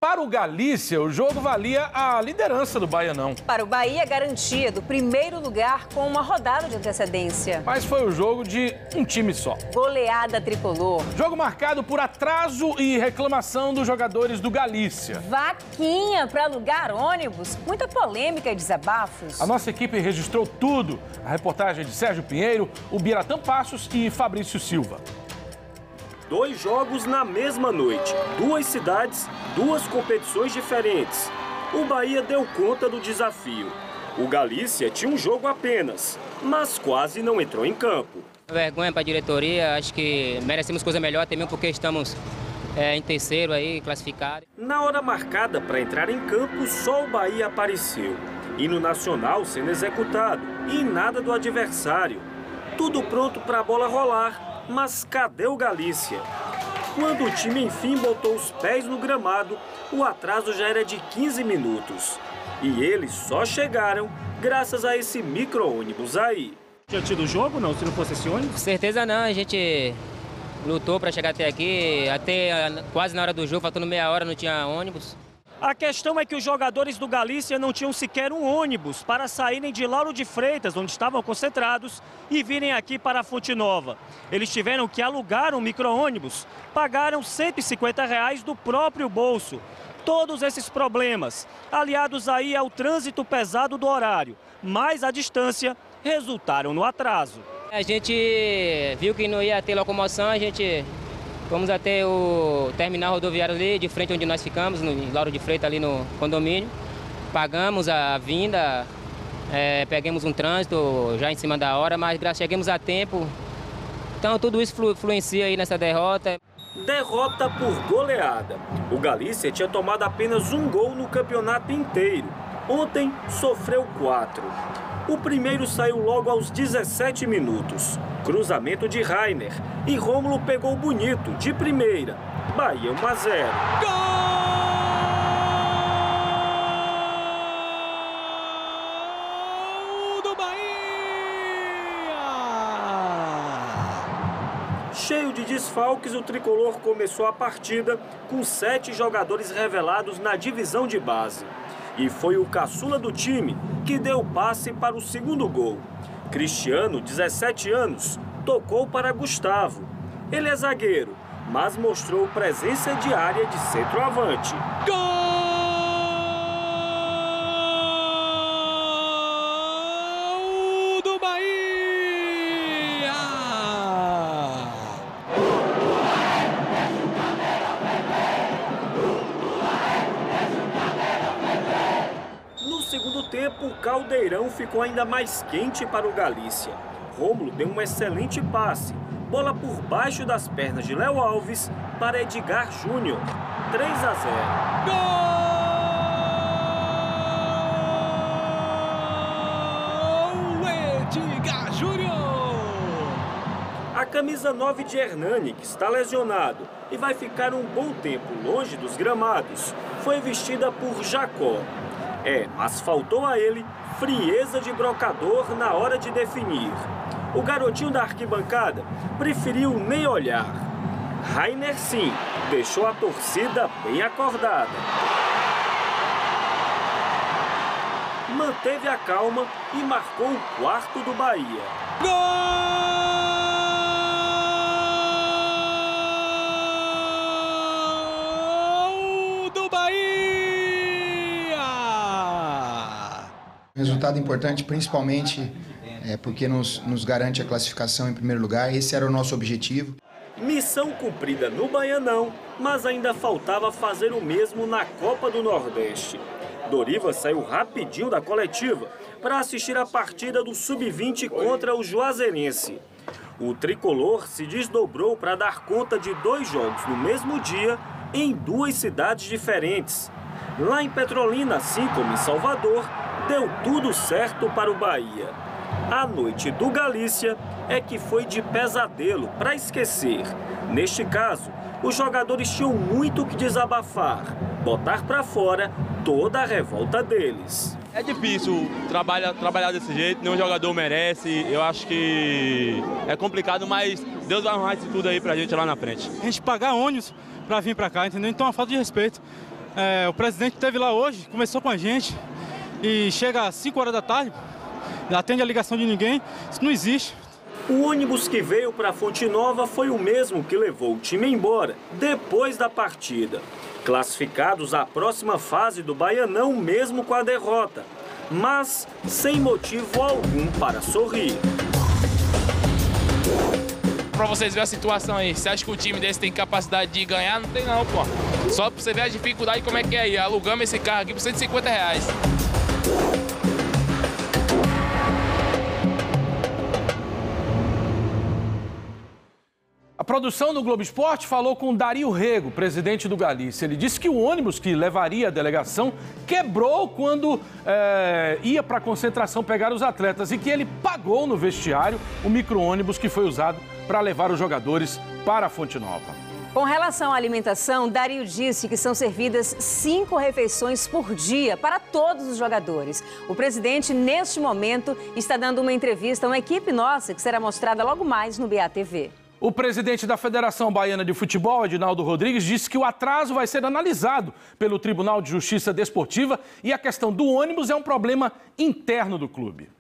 para o Galícia, o jogo valia a liderança do Baianão. Para o Bahia, garantia do primeiro lugar com uma rodada de antecedência. Mas foi o jogo de um time só. Goleada tricolor. Jogo marcado por atraso e reclamação dos jogadores do Galícia. Vaquinha para alugar ônibus. Muita polêmica e desabafos. A nossa equipe registrou tudo. A reportagem de Sérgio Pinheiro, o Biratã Passos e Fabrício Silva. 2 jogos na mesma noite, 2 cidades, 2 competições diferentes. O Bahia deu conta do desafio. O Galícia tinha um jogo apenas, mas quase não entrou em campo. Vergonha para a diretoria, acho que merecemos coisa melhor, até mesmo porque estamos em terceiro aí, classificado. Na hora marcada para entrar em campo, só o Bahia apareceu. Hino nacional sendo executado e nada do adversário. Tudo pronto para a bola rolar. Mas cadê o Galícia? Quando o time enfim botou os pés no gramado, o atraso já era de 15 minutos. E eles só chegaram graças a esse micro-ônibus aí. Tinha tido o jogo, não? Se não fosse esse ônibus? Certeza não, a gente lutou para chegar até aqui, até quase na hora do jogo, faltando meia hora, não tinha ônibus. A questão é que os jogadores do Galícia não tinham sequer um ônibus para saírem de Lauro de Freitas, onde estavam concentrados, e virem aqui para a Fonte Nova. Eles tiveram que alugar um micro-ônibus, pagaram R$ 150 do próprio bolso. Todos esses problemas, aliados aí ao trânsito pesado do horário, mais a distância, resultaram no atraso. A gente viu que não ia ter locomoção, a gente fomos até o terminal rodoviário ali, de frente onde nós ficamos, no Lauro de Freitas, ali no condomínio. Pagamos a vinda, pegamos um trânsito já em cima da hora, mas chegamos a tempo. Então tudo isso influencia aí nessa derrota. Derrota por goleada. O Galícia tinha tomado apenas um gol no campeonato inteiro. Ontem sofreu 4. O primeiro saiu logo aos 17 minutos. Cruzamento de Rainer. E Rômulo pegou bonito, de primeira. Bahia 1-0. Gol do Bahia! Cheio de desfalques, o tricolor começou a partida com 7 jogadores revelados na divisão de base. E foi o caçula do time que deu passe para o segundo gol. Cristiano, 17 anos, tocou para Gustavo. Ele é zagueiro, mas mostrou presença diária de centroavante. Gol do Bahia! No segundo tempo, o caldeirão ficou ainda mais quente para o Galícia. Rômulo deu um excelente passe. Bola por baixo das pernas de Léo Alves para Edgar Júnior. 3-0. Gol! Edgar Júnior! A camisa 9 de Hernani, que está lesionado e vai ficar um bom tempo longe dos gramados, foi vestida por Jacó. Mas faltou a ele frieza de brocador na hora de definir. O garotinho da arquibancada preferiu nem olhar. Rainer, sim, deixou a torcida bem acordada. Manteve a calma e marcou o 4º do Bahia. Gol do Bahia! Resultado importante, principalmente porque nos garante a classificação em primeiro lugar. Esse era o nosso objetivo. Missão cumprida no Baianão, mas ainda faltava fazer o mesmo na Copa do Nordeste. Doriva saiu rapidinho da coletiva para assistir a partida do Sub-20 contra o Juazeirense. O tricolor se desdobrou para dar conta de 2 jogos no mesmo dia em 2 cidades diferentes. Lá em Petrolina, assim como em Salvador, deu tudo certo para o Bahia. A noite do Galícia é que foi de pesadelo para esquecer. Neste caso, os jogadores tinham muito que desabafar, botar para fora toda a revolta deles. É difícil trabalhar desse jeito, nenhum jogador merece. Eu acho que é complicado, mas Deus vai arrumar isso tudo aí pra gente lá na frente. A gente pagar ônibus pra vir pra cá, entendeu? Então é uma falta de respeito. O presidente esteve lá hoje, conversou com a gente e chega às 5 horas da tarde, não atende a ligação de ninguém, isso não existe. O ônibus que veio para Fonte Nova foi o mesmo que levou o time embora depois da partida. Classificados à próxima fase do Baianão mesmo com a derrota, mas sem motivo algum para sorrir. Pra vocês verem a situação aí, você acha que o time desse tem capacidade de ganhar? Não tem não, pô. Só pra você ver a dificuldade como é que é aí. Alugamos esse carro aqui por R$150. A produção do Globo Esporte falou com Dario Rego, presidente do Galícia. Ele disse que o ônibus que levaria a delegação quebrou quando ia para a concentração pegar os atletas e que ele pagou no vestiário o micro-ônibus que foi usado para levar os jogadores para a Fonte Nova. Com relação à alimentação, Dario disse que são servidas 5 refeições por dia para todos os jogadores. O presidente, neste momento, está dando uma entrevista a uma equipe nossa que será mostrada logo mais no BATV. O presidente da Federação Baiana de Futebol, Edinaldo Rodrigues, disse que o atraso vai ser analisado pelo Tribunal de Justiça Desportiva e a questão do ônibus é um problema interno do clube.